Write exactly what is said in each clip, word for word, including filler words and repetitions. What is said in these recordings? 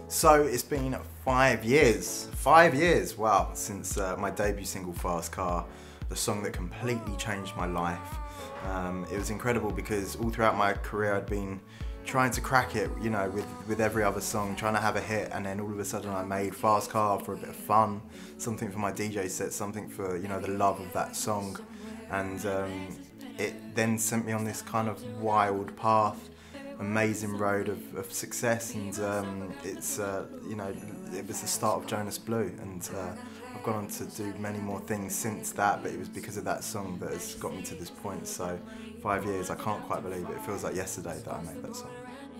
So it's been five years, five years, wow, since uh, my debut single Fast Car, the song that completely changed my life. Um, it was incredible because all throughout my career I'd been trying to crack it, you know, with, with every other song, trying to have a hit, and then all of a sudden I made Fast Car for a bit of fun, something for my D J set, something for, you know, the love of that song. And um, it then sent me on this kind of wild path, amazing road of, of success, and um, it's, uh, you know, it was the start of Jonas Blue, and uh, I've gone on to do many more things since that, but it was because of that song that has got me to this point. So five years, I can't quite believe it. It feels like yesterday that I made that song.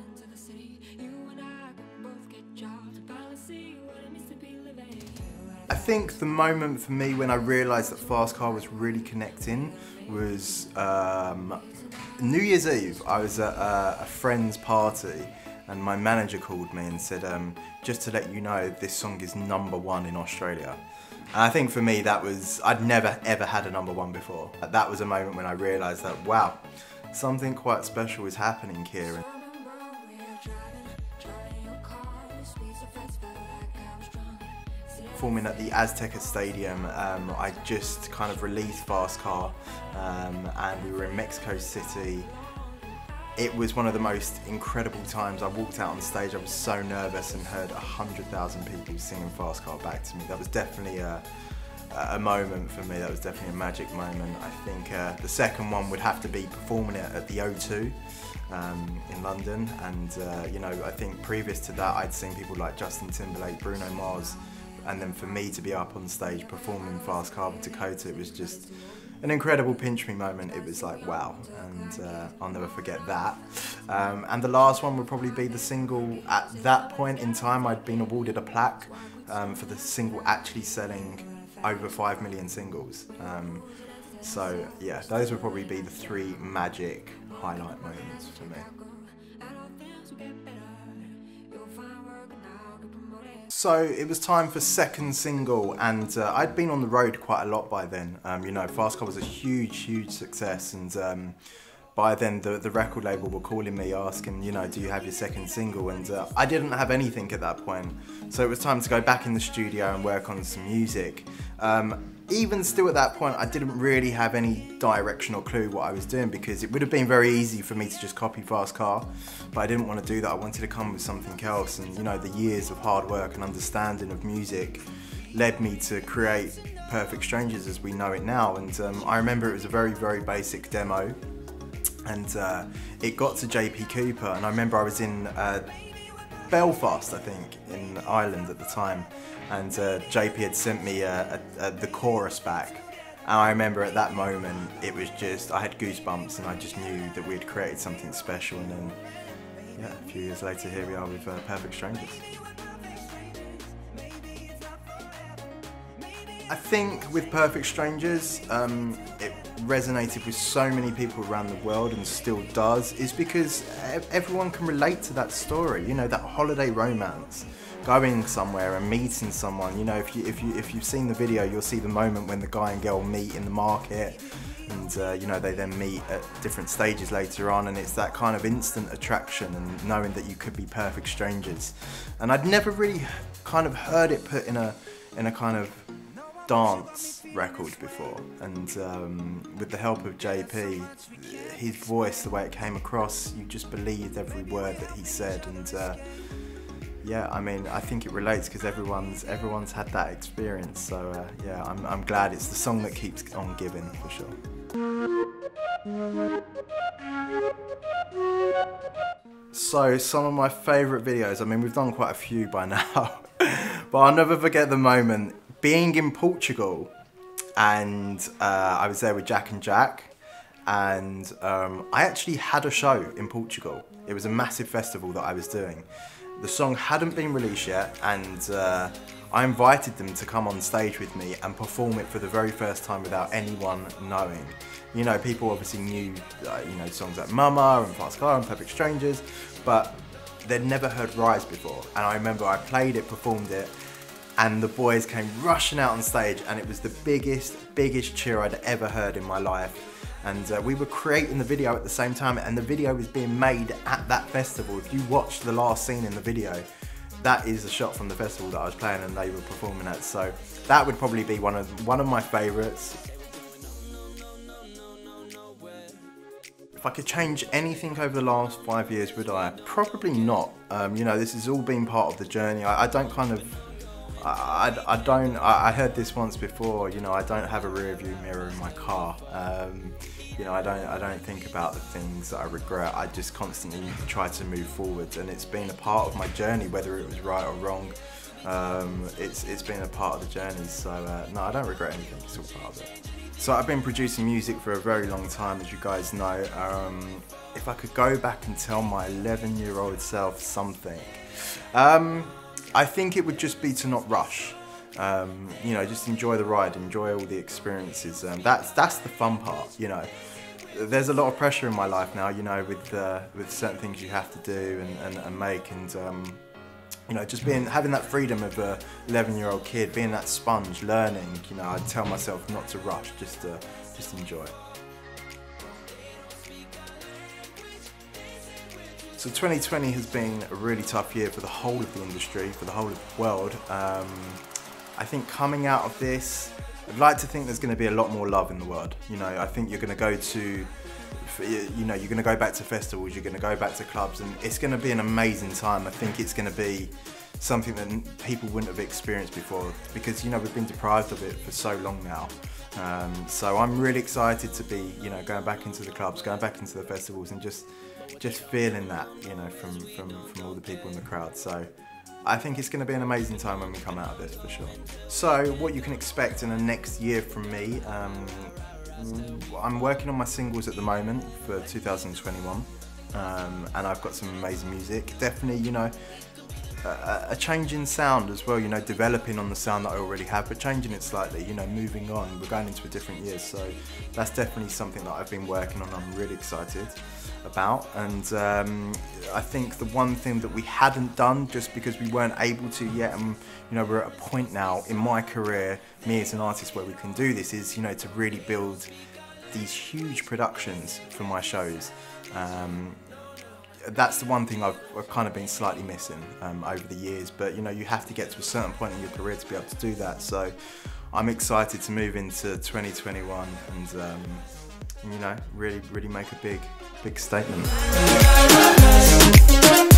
I think the moment for me when I realised that Fast Car was really connecting was um, New Year's Eve. I was at a, a friend's party and my manager called me and said, um, just to let you know, this song is number one in Australia. And I think for me that was, I'd never ever had a number one before. That was a moment when I realised that, wow, something quite special is happening here. Performing at the Azteca Stadium, um, I just kind of released Fast Car, um, and we were in Mexico City. It was one of the most incredible times. I walked out on stage, I was so nervous, and heard a hundred thousand people singing Fast Car back to me. That was definitely a, a moment for me. That was definitely a magic moment. I think uh, the second one would have to be performing it at the O two um, in London, and uh, you know, I think previous to that I'd seen people like Justin Timberlake, Bruno Mars, and then for me to be up on stage performing Fast Car with Dakota, it was just an incredible pinch me moment. It was like, wow, and uh, I'll never forget that. Um, and the last one would probably be the single. At that point in time, I'd been awarded a plaque um, for the single actually selling over five million singles. Um, so yeah, those would probably be the three magic highlight moments for me. So it was time for second single, and uh, I'd been on the road quite a lot by then. Um, you know, Fast Car was a huge, huge success, and um, by then the, the record label were calling me asking, you know, do you have your second single? And uh, I didn't have anything at that point. So it was time to go back in the studio and work on some music. Um, even still at that point, I didn't really have any direction or clue what I was doing, because it would have been very easy for me to just copy Fast Car, but I didn't want to do that. I wanted to come with something else, and you know, the years of hard work and understanding of music led me to create Perfect Strangers as we know it now. And um, I remember it was a very, very basic demo, and uh, it got to J P Cooper, and I remember I was in uh, Belfast, I think, in Ireland at the time, and uh, J P had sent me uh, a, a, the chorus back, and I remember at that moment it was just, I had goosebumps, and I just knew that we had created something special. And then yeah, a few years later here we are with uh, Perfect Strangers. I think with Perfect Strangers, um, it resonated with so many people around the world, and still does, is because everyone can relate to that story. You know, that holiday romance, going somewhere and meeting someone. You know, if you if you if you've seen the video, you'll see the moment when the guy and girl meet in the market, and uh, you know, they then meet at different stages later on, and it's that kind of instant attraction and knowing that you could be perfect strangers. And I'd never really kind of heard it put in a in a kind of dance record before, and um, with the help of J P, his voice, the way it came across, you just believed every word that he said. And uh, yeah, I mean, I think it relates because everyone's everyone's had that experience. So uh, yeah, I'm, I'm glad it's the song that keeps on giving, for sure. So some of my favourite videos, I mean, we've done quite a few by now, but I'll never forget the moment being in Portugal, and uh, I was there with Jack and Jack, and um, I actually had a show in Portugal. It was a massive festival that I was doing. The song hadn't been released yet, and uh, I invited them to come on stage with me and perform it for the very first time without anyone knowing. You know, people obviously knew, uh, you know, songs like Mama and Fast Car and Perfect Strangers, but they'd never heard Rise before. And I remember I played it, performed it, and the boys came rushing out on stage, and it was the biggest, biggest cheer I'd ever heard in my life. And uh, we were creating the video at the same time, and the video was being made at that festival. If you watch the last scene in the video, that is a shot from the festival that I was playing and they were performing at. So that would probably be one of one of my favourites. If I could change anything over the last five years, would I? Probably not. Um, you know, this has all been part of the journey. I, I don't kind of, I, I, I don't, I, I heard this once before, you know, I don't have a rear view mirror in my car. Um, you know, I don't, I don't think about the things that I regret. I just constantly try to move forwards, and it's been a part of my journey, whether it was right or wrong. Um, it's, it's been a part of the journey, so uh, no, I don't regret anything, it's all part of it. So I've been producing music for a very long time, as you guys know. Um, if I could go back and tell my eleven year old self something, um, I think it would just be to not rush. Um, you know, just enjoy the ride, enjoy all the experiences. Um, that's, that's the fun part, you know. There's a lot of pressure in my life now, you know, with, uh, with certain things you have to do and, and, and make, and um, you know, just being, having that freedom of a eleven year old kid, being that sponge, learning, you know, I'd tell myself not to rush, just to, just enjoy. So twenty twenty has been a really tough year for the whole of the industry, for the whole of the world. Um, I think coming out of this, I'd like to think there's going to be a lot more love in the world. You know, I think you're going to go to, you know, you're going to go back to festivals, you're going to go back to clubs, and it's going to be an amazing time. I think it's going to be something that people wouldn't have experienced before, because, you know, we've been deprived of it for so long now. Um, so I'm really excited to be, you know, going back into the clubs, going back into the festivals, and just, just feeling that, you know, from, from, from all the people in the crowd. So I think it's going to be an amazing time when we come out of this, for sure. So what you can expect in the next year from me, um, I'm working on my singles at the moment for two thousand twenty-one, um, and I've got some amazing music. Definitely, you know, a, a change in sound as well, you know, developing on the sound that I already have, but changing it slightly, you know, moving on. We're going into a different year, so that's definitely something that I've been working on. I'm really excited about, and um, I think the one thing that we hadn't done, just because we weren't able to yet, and you know, we're at a point now in my career, me as an artist, where we can do this, is, you know, to really build these huge productions for my shows. Um, that's the one thing I've, I've kind of been slightly missing um, over the years, but you know, you have to get to a certain point in your career to be able to do that. So I'm excited to move into twenty twenty-one and um, you know, really, really make a big, big statement.